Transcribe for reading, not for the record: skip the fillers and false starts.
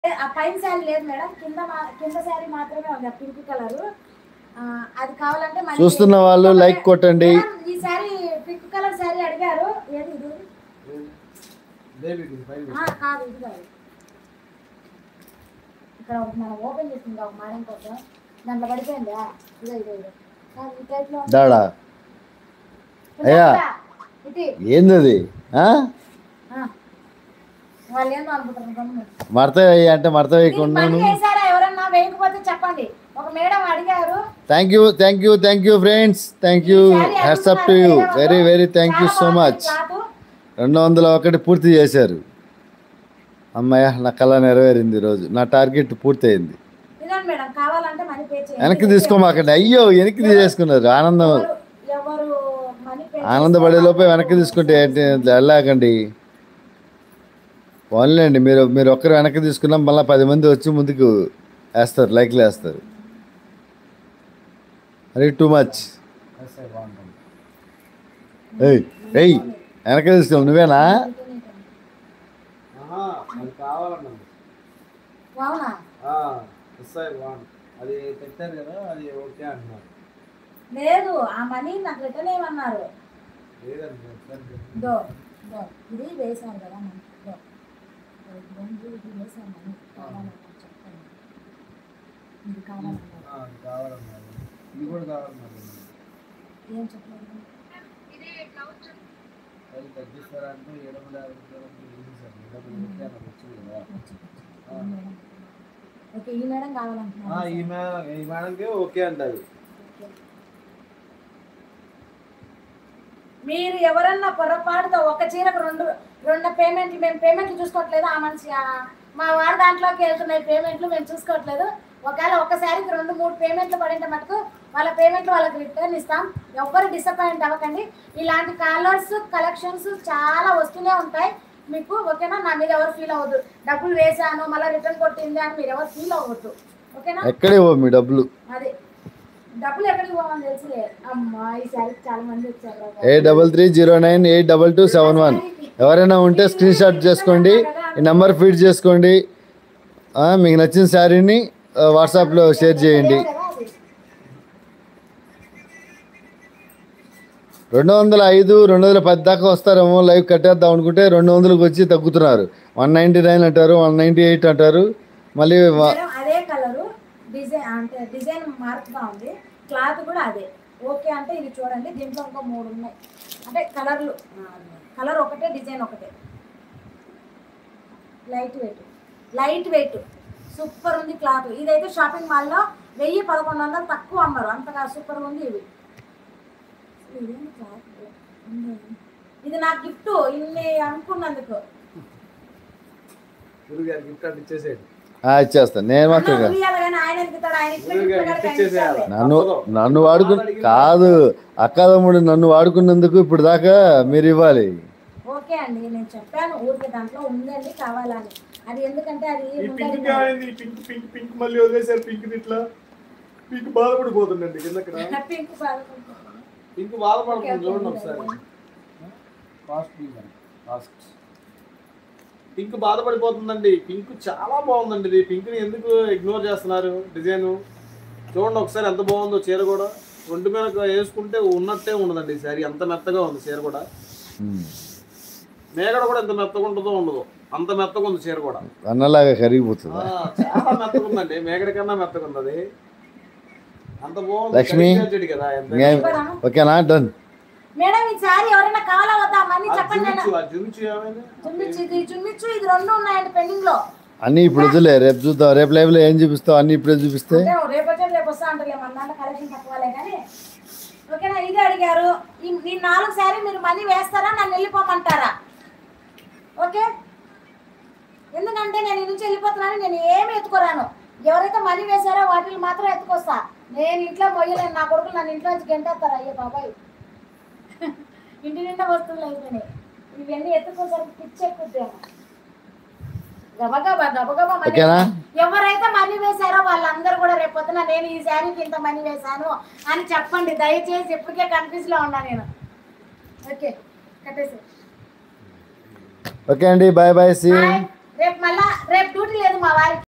ఆ పైన శారీ లేదు మేడం, కింద శారీ మాత్రమే ఉంది పింక్ కలర్. అది కావాలంటే చూస్తున్న వాళ్ళు లైక్ కొట్టండి. ఈ శారీ పింక్ కలర్ శారీ అడిగారు. ఏది ఇది? కాదు ఇది కాదు. ఇక్కడ మనం ఓపెన్ చేసింది ఒక మేడం కోసం, దాంట్లో పడిపోయిందా? ఇదో ఇదో ఇదో ఈ టైప్ లో దాడా అయ్యా ఏంది వాళ్ళు ఏందో అనుకుంటారు. మడత అంటే మడత వేయకున్నాను. ఎవరన్నా వేయకపోతే చెప్పండి. ఒక మేడం అడిగారు. Thank you friends, thank you, hats up to you, very thank you so much. 201 పూర్తి చేశారు. అమ్మాయ నా కళ నెరవేరింది. ఈరోజు నా టార్గెట్ పూర్తయింది. వెనక్కి తీసుకోమాకండి. అయ్యో వెనక్కి తీసేసుకున్నారు. ఆనందపడే లోపే వెనక్కి తీసుకుంటే వెళ్ళాకండి. పోన్లేండి, మీరు ఒక్కరు వెనక్కి తీసుకున్నాం, మళ్ళీ 10 మంది వచ్చి ముందుకు వేస్తారు, లైక్లు వేస్తారు. అరే టూ మచ్. ఏయ్ వెనక్కి తీసుకున్నావు నువ్వేనా? లేదు ఆ మనీ నాకు రిటర్న్ ఏమన్నారు. ఇది వేసాను కదా ఏం చెప్పలేదు. ఓకే ఈ మేడం కావాలంటున్నా. ఈ మేడంకి ఓకే అంటారు. మీరు ఎవరన్నా పొరపాటుతో ఒక చీరకు రెండు పేమెంట్లు, మేము పేమెంట్లు చూసుకోవట్లేదు. ఆ మనిషి మా వారి దాంట్లోకి వెళ్తున్నాయి పేమెంట్లు, మేము చూసుకోవట్లేదు. ఒకవేళ ఒక్కసారికి 2-3 పేమెంట్లు పడింటే మటుకు వాళ్ళ పేమెంట్లు వాళ్ళకి రిటర్న్ ఇస్తాం. ఎవ్వరు డిసప్పాయింట్ అవ్వకండి. ఇలాంటి కలర్స్ కలెక్షన్స్ చాలా వస్తూనే ఉంటాయి మీకు. ఓకేనా? నా మీద ఎవరు ఫీల్ అవ్వద్దు, డబ్బులు వేసాను మళ్ళీ రిటర్న్ కొట్టింది అని మీరు ఎవరు ఫీల్ అవ్వద్దు. ఓకేనా? ఎక్కడే మీ డబ్బులు? అదే డబ్బులు ఎక్కడికి పోవాలని తెలిసి అమ్మా ఈసారి చాలా మంది వచ్చారు. 8309822271 ఎవరైనా ఉంటే స్క్రీన్ షాట్ చేసుకోండి, ఈ నెంబర్ ఫీడ్ చేసుకోండి. మీకు నచ్చిన శారీని వాట్సాప్లో షేర్ చేయండి. 205 210 దాకా వస్తారేమో. లైవ్ కట్టేద్దాం అనుకుంటే 200కి వచ్చి తగ్గుతున్నారు. 199 అంటారు, 198 అంటారు. మళ్ళీ అదే కలరు డిజైన్ అంటే డిజైన్ మారుతూ ఉంది, క్లాత్ కూడా అదే. ఓకే అంటే ఇది చూడండి, దీంట్లో ఇంకా 3 ఉన్నాయి. అంటే కలర్ ఒకటే, డిజైన్ ఒకటే. లైట్ వెయిట్ సూపర్ ఉంది క్లాత్. ఇదైతే షాపింగ్ మాల్లో 1000-1100 తక్కువ అమ్మరు, అంతగా సూపర్ ఉంది ఇది. ఇది నా గిఫ్ట్ ఇన్ని అనుకున్నందుకు. ఇచ్చేస్తాను నేను మాత్రం. నన్ను వాడుకుని కాదు అక్కదమ్ముడు, నన్ను వాడుకున్నందుకు ఇప్పుడు దాకా మీరు ఇవ్వాలి. ఓకే అండి, నేను చెప్పాను ఊరికి దాంట్లో ఉందండి కావాలని. అది ఎందుకంటే అది పింక్ మళ్ళీ వదిలేసారు. పింక్ బాధపడిపోతుందండి. పింక్ బాధపడుతుంది చూడండి ఒకసారి. పింక్ బాధపడిపోతుందండి. పింక్ చాలా బాగుందండి. ఇది పింక్ని ఎందుకు ఇగ్నోర్ చేస్తున్నారు? డిజైన్ చూడండి ఒకసారి ఎంత బాగుందో. చీర కూడా ఒంటి మీద వేసుకుంటే ఉన్నట్టే ఉండదండి. ఈ శారీ అంత మెత్తగా ఉంది. చీర కూడా మేగడ కూడా ఎంత మెత్తగా ఉంటుందో ఉండదు, అంత మెత్తగా ఉంది. చీర కూడా అన్నలాగా కరిగిపోతుంది. చాలా మెత్తగా ఉందండి, మేగడ కన్నా మెత్తగా ఉంది. అంత బాగుంది. లక్ష్మి కదా ఓకేనా? Done madam. ఈ సారీ ఎవరైనా కావాలా వద్దా మనీ చెప్పండి. ఇది 2 ఉన్నాయండి పెండింగ్ లో. అన్ని ఇప్పుడు వదిలే, రేపు చూద్దాం. రేపు లైవ్ లో ఏం చూపిస్తావు? అన్ని ఇప్పుడే చూపిస్తే రేపు వస్తా అంటారు. మన దాంట్లో కలెక్షన్ తక్కువలే కానీ. ఓకేనా? ఇది అడిగారు. ఈ 4 సారీ మీరు మనీ వేస్తారా, నన్ను వెళ్ళిపోమంటారా? ఓకే, ఎందుకంటే నేను ఈ నుంచి వెళ్ళిపోతున్నాను. నేను ఏమి ఎత్తుకోరాను. ఎవరైతే మనీ వేసారో వాటిని మాత్రం ఎత్తుకొస్తా. నేను ఇంట్లో మొయ్యలేను. నా కొడుకులు నన్ను ఇంట్లో నుంచి గంటేస్తారు. అయ్యో బాబాయ్, ఇంటి నిండా వస్తువులు అయిపోయినాయి. ఇవన్నీ ఎత్తుకోసరికి పిచ్చి ఎక్కుతాను. గబగబా మనీ. ఎవరైతే మనీ వేసారో వాళ్ళందరూ కూడా రేపు పొద్దున నేను ఈ శారీకి ఇంత మనీ వేసాను అని చెప్పండి దయచేసి. ఇప్పటికే కన్ఫ్యూజ్ లో ఉన్నా నేను. ఓకే కట్టేసి. ఓకే అండి, బాయ్ బాయ్, సీ యూ. రేపు డ్యూటీ లేదు మా వారికి.